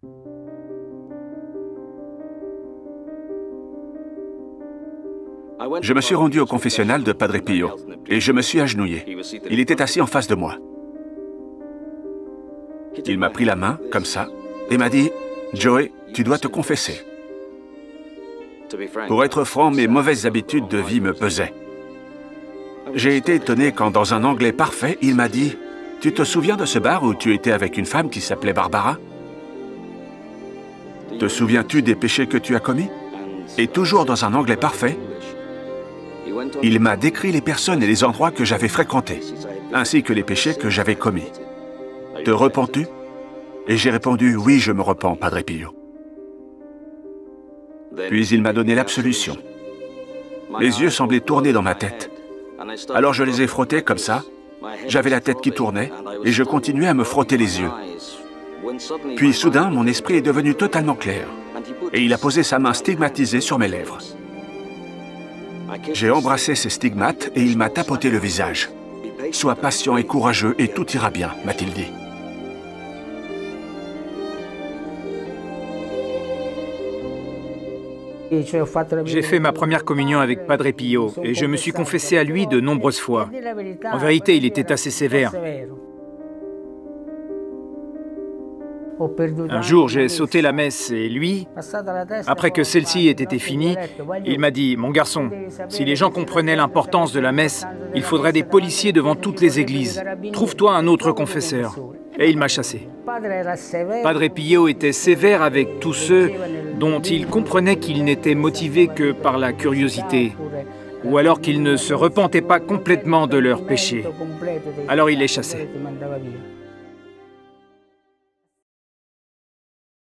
Je me suis rendu au confessionnal de Padre Pio et je me suis agenouillé. Il était assis en face de moi. Il m'a pris la main, comme ça, et m'a dit « Joey, tu dois te confesser. » Pour être franc, mes mauvaises habitudes de vie me pesaient. J'ai été étonné quand, dans un anglais parfait, il m'a dit « Tu te souviens de ce bar où tu étais avec une femme qui s'appelait Barbara? Te souviens-tu des péchés que tu as commis ?» Et toujours dans un anglais parfait, il m'a décrit les personnes et les endroits que j'avais fréquentés, ainsi que les péchés que j'avais commis. « Te repens-tu » Et j'ai répondu « Oui, je me repens, Padre Pio. » Puis il m'a donné l'absolution. Les yeux semblaient tourner dans ma tête. Alors je les ai frottés comme ça. J'avais la tête qui tournait et je continuais à me frotter les yeux. Puis soudain, mon esprit est devenu totalement clair. Et il a posé sa main stigmatisée sur mes lèvres. J'ai embrassé ces stigmates et il m'a tapoté le visage. « Sois patient et courageux et tout ira bien », m'a-t-il dit. J'ai fait ma première communion avec Padre Pio et je me suis confessé à lui de nombreuses fois. En vérité, il était assez sévère. Un jour, j'ai sauté la messe et lui, après que celle-ci ait été finie, il m'a dit « Mon garçon, si les gens comprenaient l'importance de la messe, il faudrait des policiers devant toutes les églises. Trouve-toi un autre confesseur. » Et il m'a chassé. Padre Pio était sévère avec tous ceux dont il comprenait qu'ils n'étaient motivés que par la curiosité, ou alors qu'ils ne se repentaient pas complètement de leurs péchés. Alors il les chassait.